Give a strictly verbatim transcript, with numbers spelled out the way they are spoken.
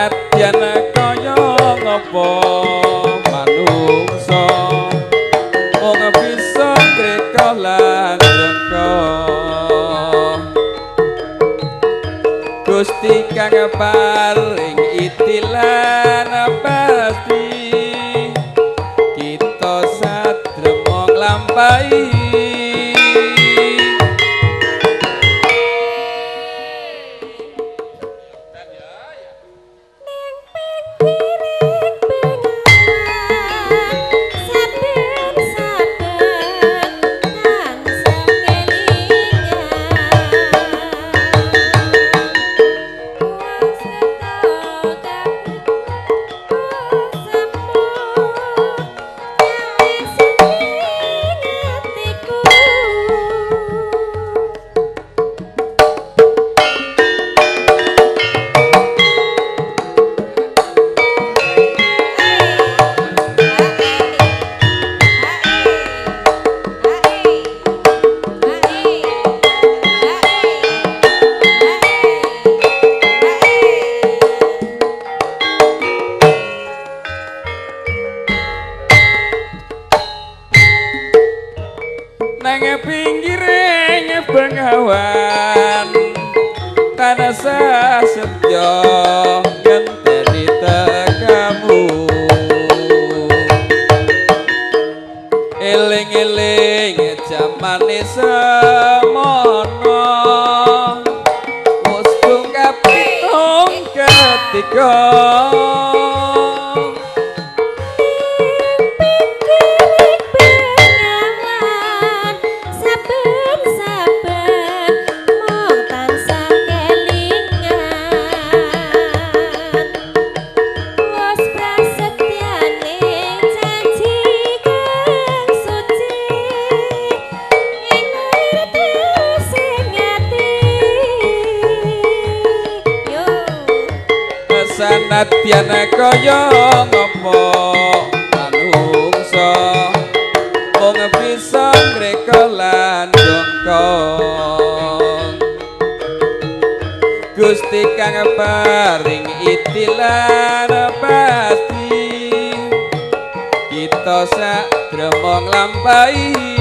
Senadyan kaya ngapa manungsa mung bisa ngreka lan jengka Gusti kang paring itilan pasti kita sadrema nglampahi nang pinggiring bengawan tanasa setya ngenteni tekamu eling-eling jamane semono wis tungkap pitung ketiga Senadyan kaya ngapa manungsa mung bisa ngreka lan jengka Gusti kang paring itilan pasti kita sadrema nglampahi